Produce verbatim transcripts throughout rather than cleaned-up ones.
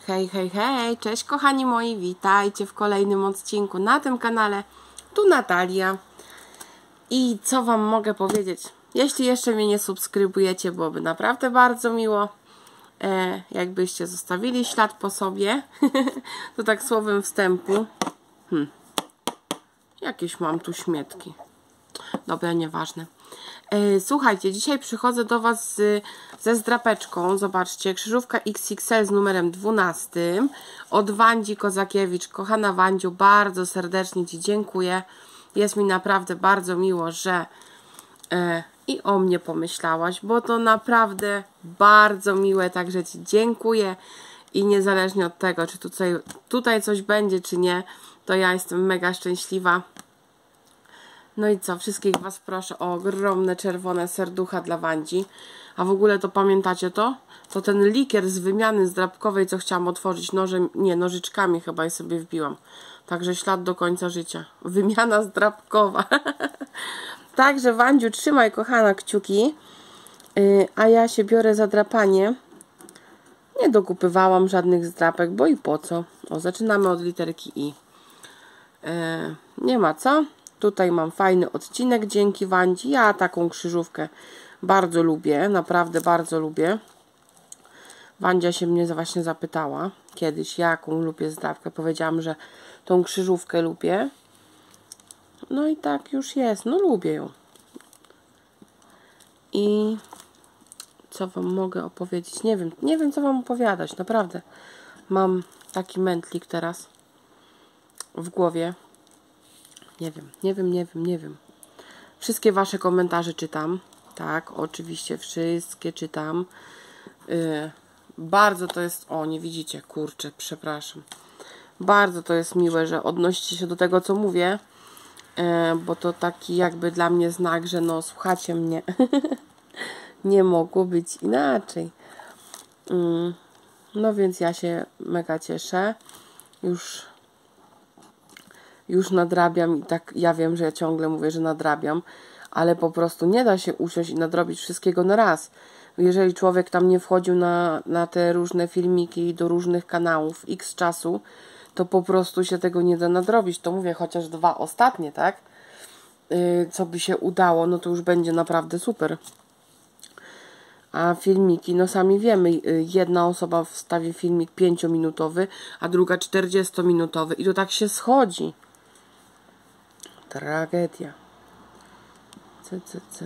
Hej, hej, hej, cześć kochani moi, witajcie w kolejnym odcinku na tym kanale. Tu Natalia. I co wam mogę powiedzieć? Jeśli jeszcze mnie nie subskrybujecie, byłoby naprawdę bardzo miło, e, jakbyście zostawili ślad po sobie. To tak słowem wstępu. Hmm. Jakieś mam tu śmietki. Dobra, nieważne. E, słuchajcie, dzisiaj przychodzę do was z, ze zdrapeczką. Zobaczcie, krzyżówka X X L z numerem dwunastym od Wandzi Kozakiewicz. Kochana Wandziu, bardzo serdecznie ci dziękuję. Jest mi naprawdę bardzo miło, że e, i o mnie pomyślałaś, bo to naprawdę bardzo miłe, także ci dziękuję i niezależnie od tego, czy tutaj, tutaj coś będzie, czy nie, to ja jestem mega szczęśliwa. No i co, wszystkich was proszę o ogromne czerwone serducha dla Wandzi. A w ogóle to pamiętacie to? To ten likier z wymiany zdrapkowej, co chciałam otworzyć nożem, nie, nożyczkami chyba i sobie wbiłam. Także ślad do końca życia. Wymiana zdrapkowa. Także Wandziu, trzymaj kochana kciuki. Yy, a ja się biorę za drapanie. Nie dokupywałam żadnych zdrapek, bo i po co? O, zaczynamy od literki I. Yy, nie ma co. Tutaj mam fajny odcinek dzięki Wandzi. Ja taką krzyżówkę bardzo lubię. Naprawdę bardzo lubię. Wandzia się mnie właśnie zapytała kiedyś, jaką lubię zdrapkę. Powiedziałam, że tą krzyżówkę lubię. No i tak już jest. No lubię ją. I co wam mogę opowiedzieć? Nie wiem. Nie wiem, co wam opowiadać. Naprawdę. Mam taki mętlik teraz w głowie. Nie wiem, nie wiem, nie wiem, nie wiem. Wszystkie wasze komentarze czytam. Tak, oczywiście wszystkie czytam. Yy, bardzo to jest... O, nie widzicie, kurczę, przepraszam. Bardzo to jest miłe, że odnosicie się do tego, co mówię. Yy, bo to taki jakby dla mnie znak, że no, słuchacie mnie. Nie mogło być inaczej. Yy, no więc ja się mega cieszę. Już... Już nadrabiam i tak ja wiem, że ja ciągle mówię, że nadrabiam, ale po prostu nie da się usiąść i nadrobić wszystkiego na raz. Jeżeli człowiek tam nie wchodził na, na te różne filmiki do różnych kanałów x czasu, to po prostu się tego nie da nadrobić. To mówię, chociaż dwa ostatnie, tak? Yy, co by się udało, no to już będzie naprawdę super. A filmiki, no sami wiemy, jedna osoba wstawi filmik pięciominutowy, a druga czterdziestominutowy i to tak się schodzi. Tragedia. C, c, c.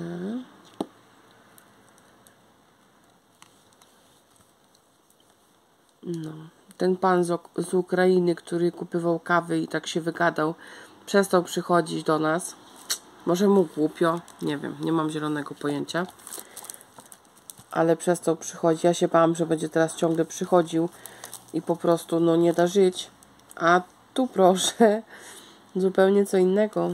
No. Ten pan z, z Ukrainy, który kupywał kawy i tak się wygadał, przestał przychodzić do nas. Może mu głupio, nie wiem, nie mam zielonego pojęcia. Ale przestał przychodzić. Ja się bałam, że będzie teraz ciągle przychodził i po prostu no nie da żyć. A tu proszę, zupełnie co innego.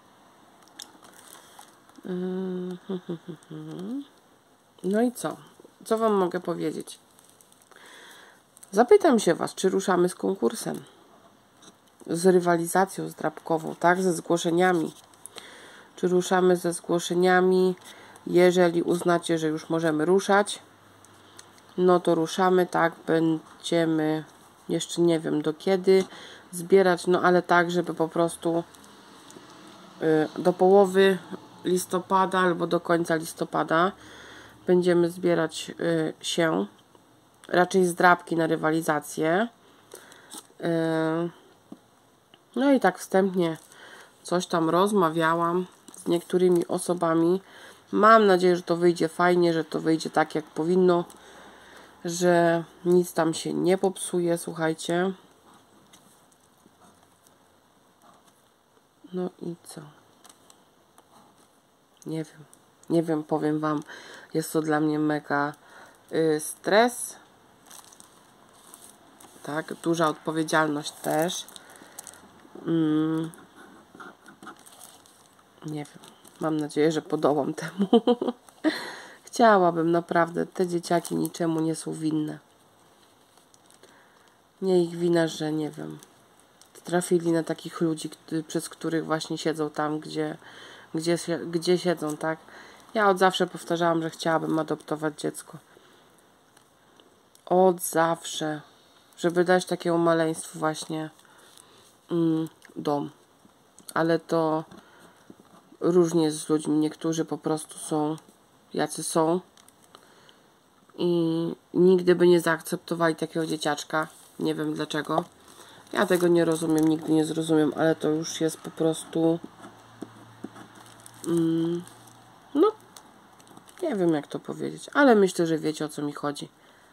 No i co? Co wam mogę powiedzieć? Zapytam się was, czy ruszamy z konkursem, z rywalizacją zdrapkową, tak? Ze zgłoszeniami. Czy ruszamy ze zgłoszeniami? Jeżeli uznacie, że już możemy ruszać, no to ruszamy, tak? Będziemy, jeszcze nie wiem do kiedy, zbierać, no ale tak, żeby po prostu y, do połowy listopada albo do końca listopada będziemy zbierać y, się, raczej zdrapki na rywalizację. Y, no i tak wstępnie coś tam rozmawiałam z niektórymi osobami. Mam nadzieję, że to wyjdzie fajnie, że to wyjdzie tak jak powinno, że nic tam się nie popsuje, słuchajcie. No i co? Nie wiem. Nie wiem, powiem wam, jest to dla mnie mega y, stres. Tak, duża odpowiedzialność też. Mm. Nie wiem. Mam nadzieję, że podołam temu. Chciałabym naprawdę. Te dzieciaki niczemu nie są winne. Nie ich wina, że nie wiem. Trafili na takich ludzi, przez których właśnie siedzą tam, gdzie, gdzie, gdzie siedzą, tak? Ja od zawsze powtarzałam, że chciałabym adoptować dziecko. Od zawsze. żeby dać takiemu maleństwu właśnie mm, dom. Ale to różnie jest z ludźmi. Niektórzy po prostu są jacy są i nigdy by nie zaakceptowali takiego dzieciaczka. Nie wiem dlaczego. Ja tego nie rozumiem, nigdy nie zrozumiem, ale to już jest po prostu mm, no nie wiem jak to powiedzieć, ale myślę, że wiecie o co mi chodzi.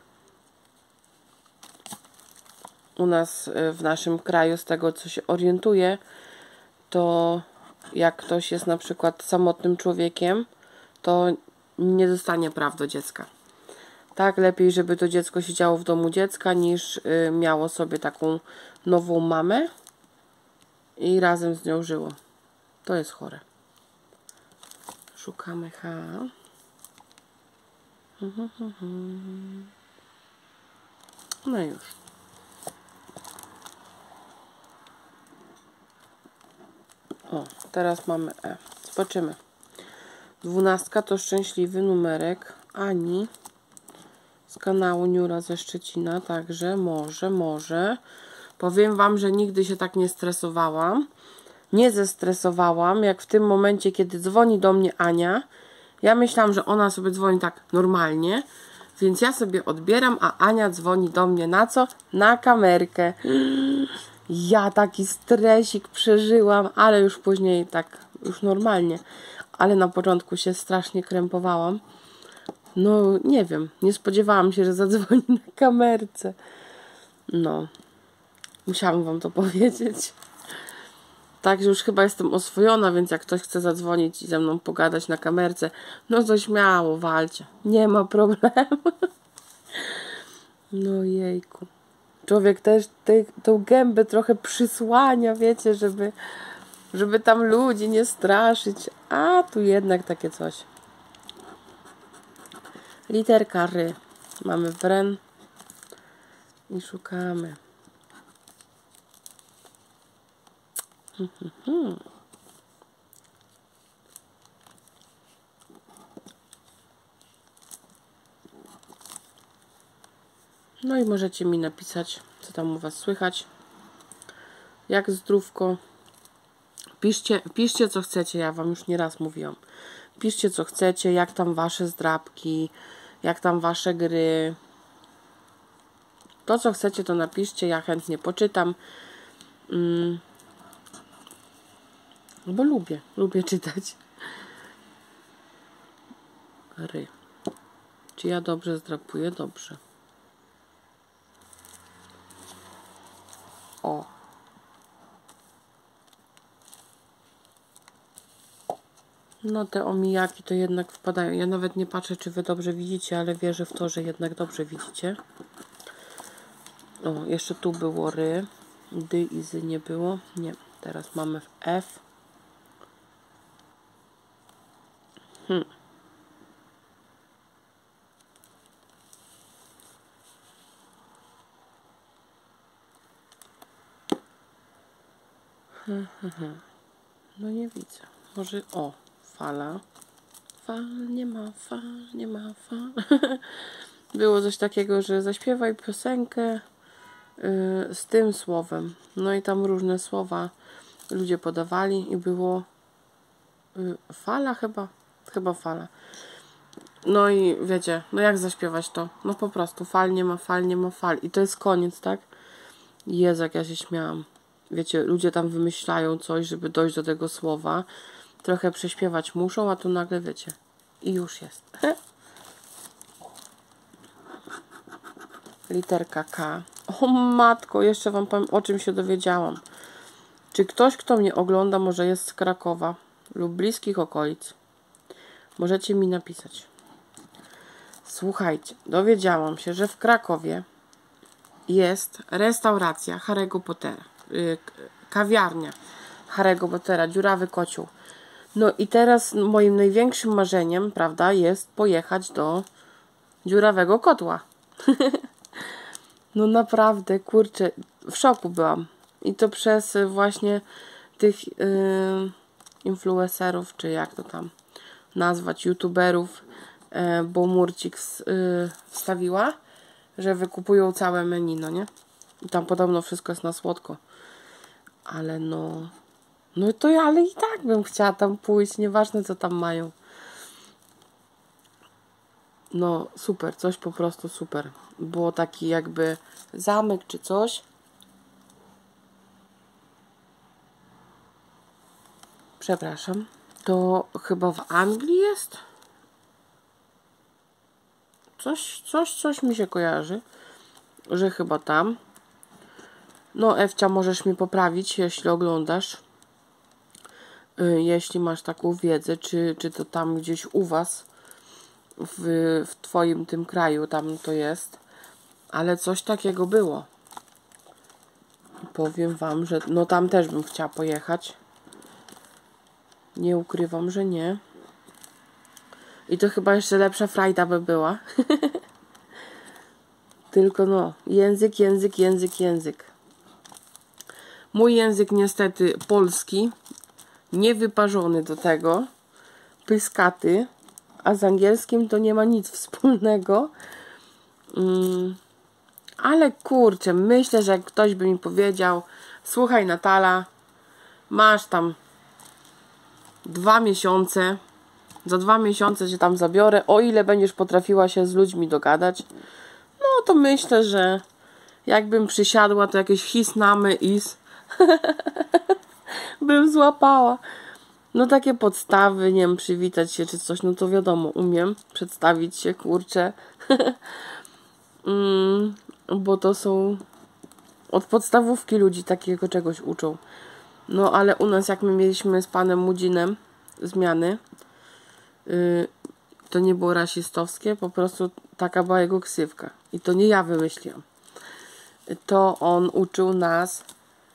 U nas w naszym kraju, z tego co się orientuję, to jak ktoś jest na przykład samotnym człowiekiem, to nie dostanie praw do dziecka. Tak, lepiej, żeby to dziecko siedziało w domu dziecka, niż y, miało sobie taką nową mamę i razem z nią żyło. To jest chore. Szukamy H. No już. O, teraz mamy E. Zobaczymy. Dwunastka to szczęśliwy numerek Ani z kanału Niura ze Szczecina, także może, może. Powiem Wam, że nigdy się tak nie stresowałam. Nie zestresowałam, jak w tym momencie, kiedy dzwoni do mnie Ania. Ja myślałam, że ona sobie dzwoni tak normalnie, więc ja sobie odbieram, a Ania dzwoni do mnie na co? Na kamerkę. Ja taki stresik przeżyłam, ale już później tak, już normalnie. Ale na początku się strasznie krępowałam. No, nie wiem, nie spodziewałam się, że zadzwoni na kamerce. No, musiałam Wam to powiedzieć. Także już chyba jestem oswojona, więc jak ktoś chce zadzwonić i ze mną pogadać na kamerce, no to śmiało, walcie. Nie ma problemu. No jejku. Człowiek też te, tą gębę trochę przysłania, wiecie, żeby, żeby tam ludzi nie straszyć. A tu jednak takie coś. Literka ry. Mamy wren. I szukamy. No i możecie mi napisać, co tam u Was słychać. Jak zdrówko. Piszcie, piszcie co chcecie, ja Wam już nieraz mówiłam. Piszcie co chcecie, jak tam Wasze zdrabki, jak tam Wasze gry. To co chcecie to napiszcie, ja chętnie poczytam. Mm. Bo lubię, lubię czytać. Ry. Czy ja dobrze zdrapuję? Dobrze. O. No te omijaki to jednak wpadają. Ja nawet nie patrzę, czy Wy dobrze widzicie, ale wierzę w to, że jednak dobrze widzicie. O, jeszcze tu było ry. Dy i zy nie było. Nie. Teraz mamy w F. Hmm. Hmm, hmm, hmm. No nie widzę. Może... O, fala. Fal, nie ma fal, nie ma fal. Było coś takiego, że zaśpiewaj piosenkę yy, z tym słowem. No i tam różne słowa ludzie podawali i było yy, fala chyba. Chyba fala. No i wiecie, no jak zaśpiewać to? No po prostu fal, nie ma fal, nie ma fal. I to jest koniec, tak? Jezu, jak ja się śmiałam. Wiecie, ludzie tam wymyślają coś, żeby dojść do tego słowa. Trochę prześpiewać muszą, a tu nagle wiecie. I już jest. Literka K. O matko, jeszcze Wam powiem, o czym się dowiedziałam. Czy ktoś, kto mnie ogląda, może jest z Krakowa lub bliskich okolic? Możecie mi napisać. Słuchajcie, dowiedziałam się, że w Krakowie jest restauracja Harry'ego Pottera. Yy, kawiarnia Harry'ego Pottera, Dziurawy Kocioł. No i teraz moim największym marzeniem, prawda, jest pojechać do Dziurawego Kotła. No naprawdę, kurczę, w szoku byłam. I to przez właśnie tych yy, influencerów, czy jak to tam nazwać, youtuberów, yy, bo Murcik yy, wstawiła, że wykupują całe menu, no nie? Tam podobno wszystko jest na słodko. Ale no... No to ja, ale i tak bym chciała tam pójść, nieważne co tam mają. No super, coś po prostu super. Było taki jakby zamek czy coś. Przepraszam. To chyba w Anglii jest? Coś, coś, coś mi się kojarzy, że chyba tam. No Ewcia, możesz mi poprawić, jeśli oglądasz. Jeśli masz taką wiedzę, czy, czy to tam gdzieś u was, w, w twoim tym kraju, tam to jest. Ale coś takiego było. Powiem wam, że no tam też bym chciała pojechać. Nie ukrywam, że nie. I to chyba jeszcze lepsza frajda by była. Tylko no, język, język, język, język. Mój język niestety polski, niewyparzony do tego, pyskaty, a z angielskim to nie ma nic wspólnego. Mm, ale kurczę, myślę, że jak ktoś by mi powiedział, słuchaj Natala, masz tam dwa miesiące, za dwa miesiące cię tam zabiorę, o ile będziesz potrafiła się z ludźmi dogadać, no to myślę, że jakbym przysiadła, to jakieś hisnamy is bym złapała. No takie podstawy, nie wiem, przywitać się czy coś, no to wiadomo, umiem przedstawić się, kurczę. mm, bo to są od podstawówki ludzi takiego czegoś uczą. No ale u nas, jak my mieliśmy z panem Mudzinem zmiany, yy, to nie było rasistowskie, po prostu taka była jego ksywka. I to nie ja wymyśliłam. To on uczył nas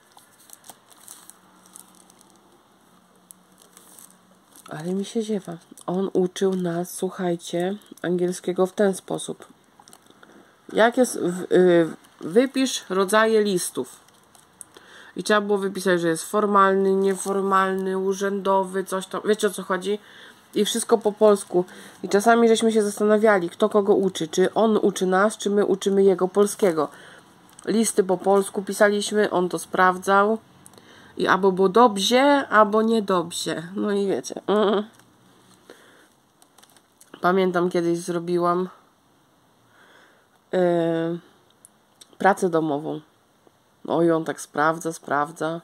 ale mi się ziewa. On uczył nas, słuchajcie, angielskiego w ten sposób. Jak jest, w, y, wypisz rodzaje listów. I trzeba było wypisać, że jest formalny, nieformalny, urzędowy, coś tam. Wiecie, o co chodzi? I wszystko po polsku. I czasami żeśmy się zastanawiali, kto kogo uczy. Czy on uczy nas, czy my uczymy jego polskiego. Listy po polsku pisaliśmy, on to sprawdzał. I albo było dobrze, albo niedobrze. No i wiecie. Mm. Pamiętam, kiedyś zrobiłam yy, pracę domową. No i on tak sprawdza, sprawdza.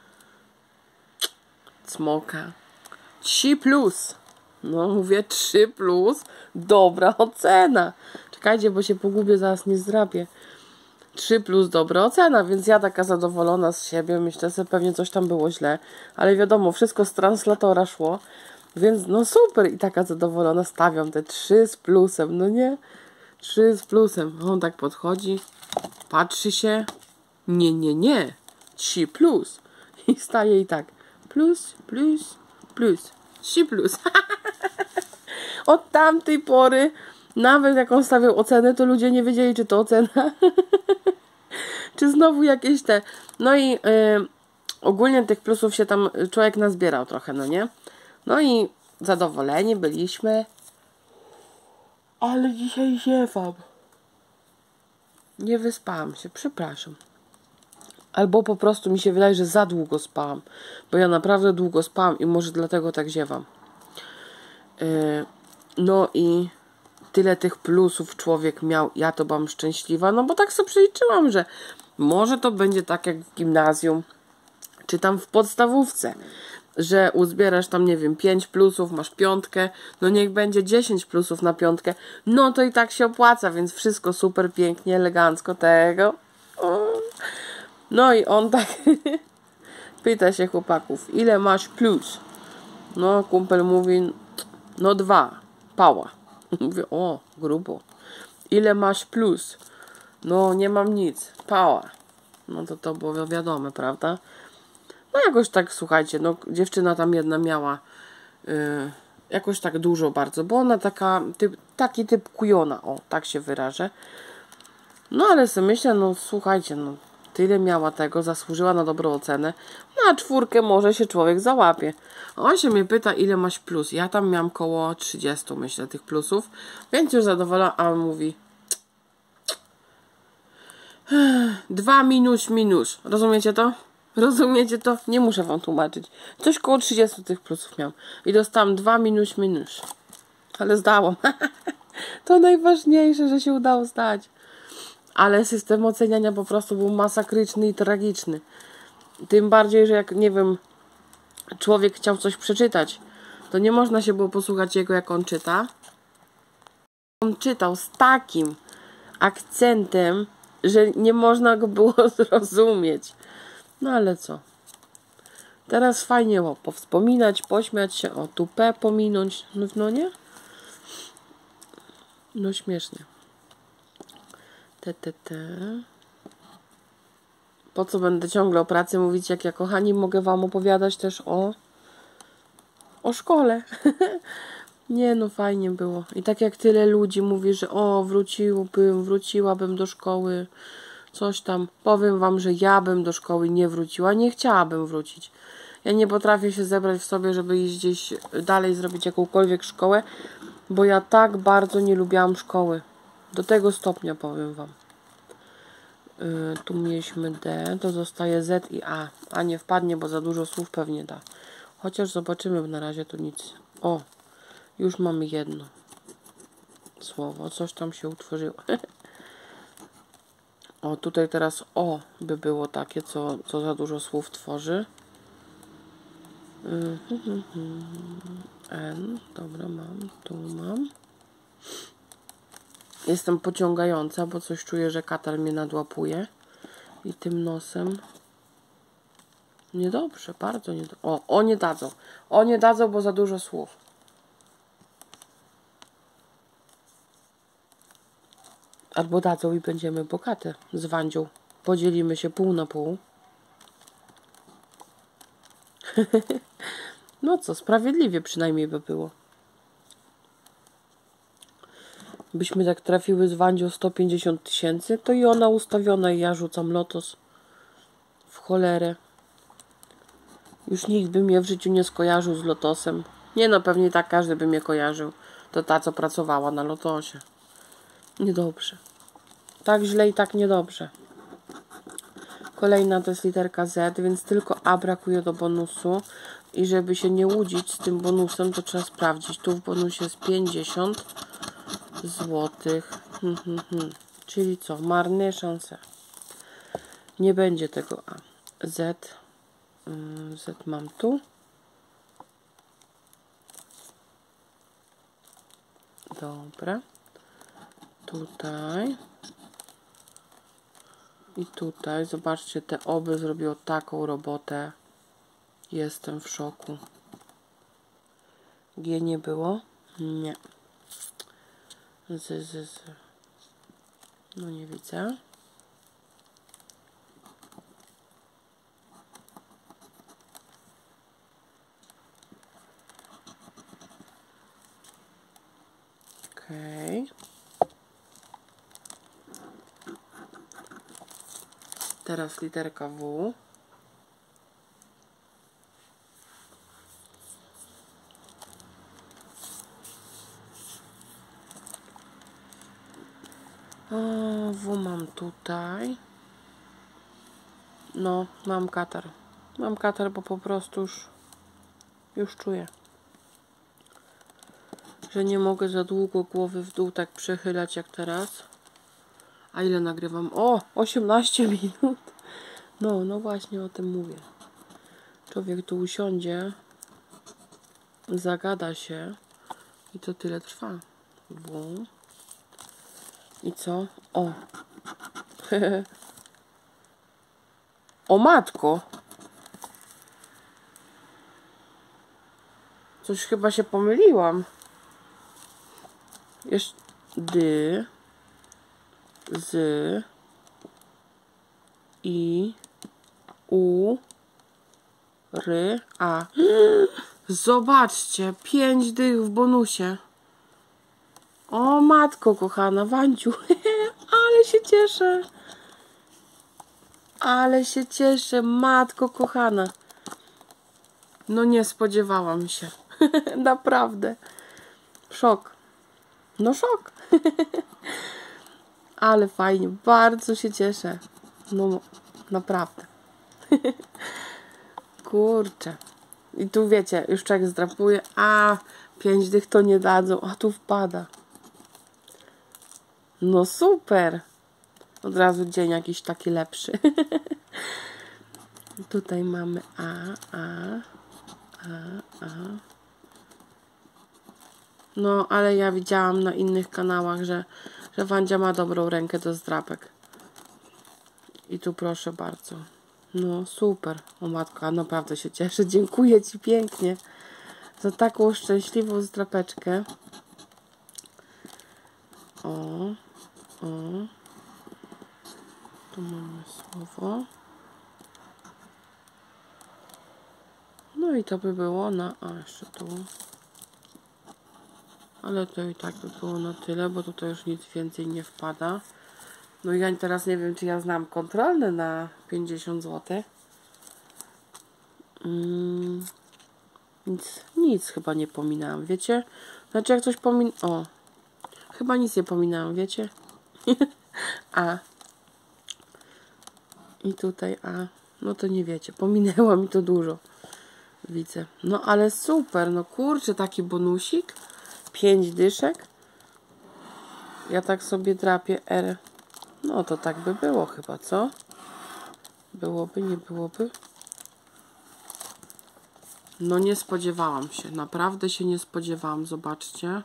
Cmoka. trzy plus. No mówię trzy plus. Dobra ocena. Czekajcie, bo się pogubię, zaraz nie zdrapię. trzy plus dobra ocena, więc ja taka zadowolona z siebie. Myślę sobie, pewnie coś tam było źle. Ale wiadomo, wszystko z translatora szło. Więc no super. I taka zadowolona stawiam te trzy z plusem. No nie? trzy z plusem. On tak podchodzi. Patrzy się. Nie, nie, nie. trzy plus. I staje i tak. Plus, plus, plus. trzy plus. Od tamtej pory, nawet jak on stawiał ocenę, to ludzie nie wiedzieli, czy to ocena. Czy znowu jakieś te... No i yy, ogólnie tych plusów się tam człowiek nazbierał trochę, no nie? No i zadowoleni byliśmy. Ale dzisiaj ziewam. Nie wyspałam się, przepraszam. Albo po prostu mi się wydaje, że za długo spałam. Bo ja naprawdę długo spałam i może dlatego tak ziewam. Yy, no i tyle tych plusów człowiek miał. Ja to byłam szczęśliwa. No bo tak sobie przeliczyłam, że może to będzie tak jak w gimnazjum. Czy tam w podstawówce. Że uzbierasz tam, nie wiem, pięć plusów, masz piątkę. No niech będzie dziesięć plusów na piątkę. No to i tak się opłaca. Więc wszystko super, pięknie, elegancko tego. No i on tak pyta się chłopaków, ile masz plus? No kumpel mówi, no dwa, pała. Mówię, o, grubo. Ile masz plus? No nie mam nic, pała. No to to było wiadome, prawda? No jakoś tak, słuchajcie, no dziewczyna tam jedna miała yy, jakoś tak dużo bardzo, bo ona taka, typ, taki typ kujona, o, tak się wyrażę. No ale sobie myślę, no słuchajcie, no tyle miała tego, zasłużyła na dobrą ocenę. Na czwórkę może się człowiek załapie. On się mnie pyta, ile masz plus. Ja tam miałam koło trzydziestu, myślę, tych plusów. Więc już zadowolona, a on mówi dwa minus minus. Rozumiecie to? Rozumiecie to? Nie muszę wam tłumaczyć. Coś koło trzydziestu tych plusów miałam. I dostałam dwa minus minus. Ale zdałam. To najważniejsze, że się udało zdać. Ale system oceniania po prostu był masakryczny i tragiczny. Tym bardziej, że jak, nie wiem, człowiek chciał coś przeczytać, to nie można się było posłuchać jego, jak on czyta. On czytał z takim akcentem, że nie można go było zrozumieć. No ale co? Teraz fajnie o, powspominać, pośmiać się, o tu P pominąć. No, no nie? No śmiesznie. Te, te, te. Po co będę ciągle o pracy mówić, jak ja, kochani, mogę wam opowiadać też o o szkole. Nie no, fajnie było. I tak jak tyle ludzi mówi, że o, wróciłbym, wróciłabym do szkoły, coś tam. Powiem wam, że ja bym do szkoły nie wróciła, nie chciałabym wrócić. Ja nie potrafię się zebrać w sobie, żeby iść gdzieś dalej, zrobić jakąkolwiek szkołę, bo ja tak bardzo nie lubiłam szkoły. Do tego stopnia, powiem wam. Yy, tu mieliśmy D, to zostaje Z i A. A nie wpadnie, bo za dużo słów pewnie da. Chociaż zobaczymy, bo na razie to nic. O, już mamy jedno słowo. Coś tam się utworzyło. O, tutaj teraz O by było takie, co, co za dużo słów tworzy. N, dobra, mam, tu mam. Jestem pociągająca, bo coś czuję, że katar mnie nadłapuje. I tym nosem. Niedobrze, bardzo niedobrze. O, o nie dadzą. O nie dadzą, bo za dużo słów. Albo dadzą i będziemy bogate z Wandzią. Podzielimy się pół na pół. No co, sprawiedliwie przynajmniej by było. Byśmy tak trafiły z Wandzią sto pięćdziesiąt tysięcy, to i ona ustawiona i ja rzucam lotos. W cholerę. Już nikt by mnie w życiu nie skojarzył z lotosem. Nie no, pewnie tak każdy by mnie kojarzył. To ta, co pracowała na lotosie. Niedobrze. Tak źle i tak niedobrze. Kolejna to jest literka Z, więc tylko A brakuje do bonusu. I żeby się nie łudzić z tym bonusem, to trzeba sprawdzić. Tu w bonusie jest pięćdziesiąt złotych. Hmm, hmm, hmm. Czyli co? Marne szanse. Nie będzie tego A. Z. Z mam tu. Dobra. Tutaj. I tutaj. Zobaczcie, te oby zrobiło taką robotę. Jestem w szoku. G nie było? Nie. Z, z, z. No nie widzę. Okej. Teraz literka W. O, W mam tutaj. No, mam katar. Mam katar, bo po prostu już, już czuję, że nie mogę za długo głowy w dół tak przechylać jak teraz. A ile nagrywam? O, osiemnaście minut. No, no właśnie o tym mówię. Człowiek tu usiądzie, zagada się i to tyle trwa. W. I co? O. O matko. Coś chyba się pomyliłam. Jeszcze dy, z, i, u, ry, a. Zobaczcie, pięć dych w bonusie. O matko kochana, Wanciu. Ale się cieszę. Ale się cieszę, matko kochana. No nie spodziewałam się. Naprawdę. Szok. No szok. Ale fajnie, bardzo się cieszę. No, naprawdę. Kurczę. I tu wiecie, już człowiek zdrapuje, a pięć dych to nie dadzą, a tu wpada. No super. Od razu dzień jakiś taki lepszy. Tutaj mamy A, A, A, A. No, ale ja widziałam na innych kanałach, że, że Wandzia ma dobrą rękę do zdrapek. I tu proszę bardzo. No, super. O matko, naprawdę się cieszę. Dziękuję Ci pięknie za taką szczęśliwą zdrapeczkę. O, o. Tu mamy słowo. No i to by było na... A, jeszcze tu. Ale to i tak by było na tyle, bo tutaj już nic więcej nie wpada. No i ja teraz nie wiem, czy ja znam kontrolne na pięćdziesiąt złotych. Mm, nic, nic chyba nie pominęłam, wiecie? Znaczy jak coś pomin... O, chyba nic nie pominęłam, wiecie? A. I tutaj A. No to nie wiecie, pominęła mi to dużo. Widzę. No ale super, no kurczę, taki bonusik. Pięć dyszek. Ja tak sobie drapię R. No to tak by było chyba, co? Byłoby, nie byłoby? No nie spodziewałam się. Naprawdę się nie spodziewałam. Zobaczcie.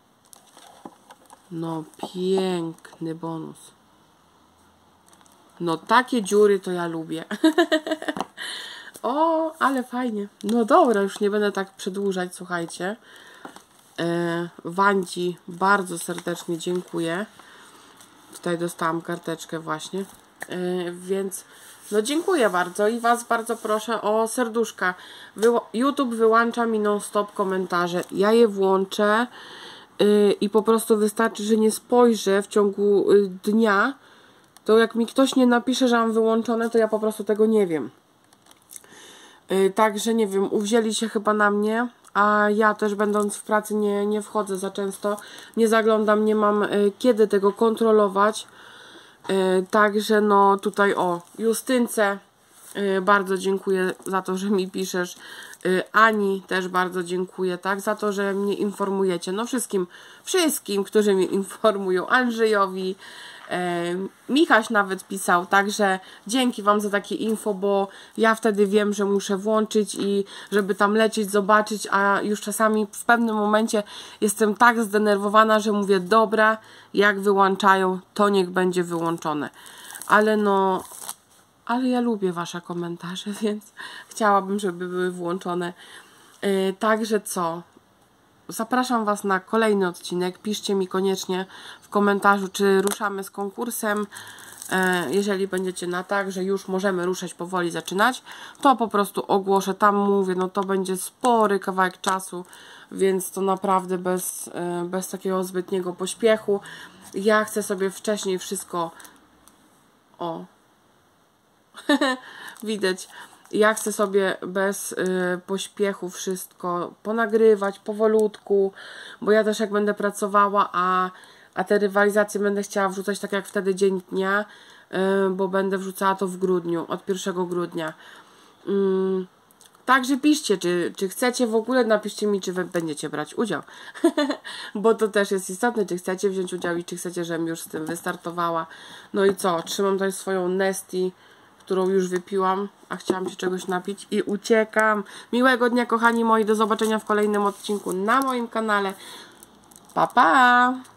No piękny bonus. No takie dziury to ja lubię. O, ale fajnie. No dobra, już nie będę tak przedłużać, słuchajcie. E, Wandzi bardzo serdecznie dziękuję. Tutaj dostałam karteczkę właśnie. E, więc no dziękuję bardzo i Was bardzo proszę o serduszka. Wy, YouTube wyłącza mi non stop komentarze. Ja je włączę y, i po prostu wystarczy, że nie spojrzę w ciągu y, dnia. To jak mi ktoś nie napisze, że mam wyłączone, to ja po prostu tego nie wiem. Yy, także nie wiem, uwzięli się chyba na mnie, a ja też będąc w pracy nie, nie wchodzę za często, nie zaglądam, nie mam yy, kiedy tego kontrolować. Yy, także no tutaj o, Justynce yy, bardzo dziękuję za to, że mi piszesz. Yy, Ani też bardzo dziękuję, tak, za to, że mnie informujecie. No wszystkim, wszystkim, którzy mnie informują, Andrzejowi, Michaś nawet pisał, także dzięki Wam za takie info, bo ja wtedy wiem, że muszę włączyć i żeby tam lecieć, zobaczyć, a już czasami w pewnym momencie jestem tak zdenerwowana, że mówię, dobra, jak wyłączają, to niech będzie wyłączone. Ale no, ale ja lubię Wasze komentarze, więc chciałabym, żeby były włączone. Yy, także co? Zapraszam Was na kolejny odcinek. Piszcie mi koniecznie w komentarzu, czy ruszamy z konkursem. Jeżeli będziecie na tak, że już możemy ruszać, powoli zaczynać, to po prostu ogłoszę. Tam mówię, no to będzie spory kawałek czasu, więc to naprawdę bez, bez takiego zbytniego pośpiechu. Ja chcę sobie wcześniej wszystko... O! Widać. Ja chcę sobie bez y, pośpiechu wszystko ponagrywać powolutku, bo ja też jak będę pracowała, a, a te rywalizacje będę chciała wrzucać tak jak wtedy dzień dnia, y, bo będę wrzucała to w grudniu, od pierwszego grudnia. Y, także piszcie, czy, czy chcecie w ogóle, napiszcie mi, czy wy będziecie brać udział, bo to też jest istotne, czy chcecie wziąć udział i czy chcecie, żebym już z tym wystartowała. No i co, trzymam tutaj swoją Nesty, którą już wypiłam, a chciałam się czegoś napić i uciekam. Miłego dnia, kochani moi, do zobaczenia w kolejnym odcinku na moim kanale. Pa, pa!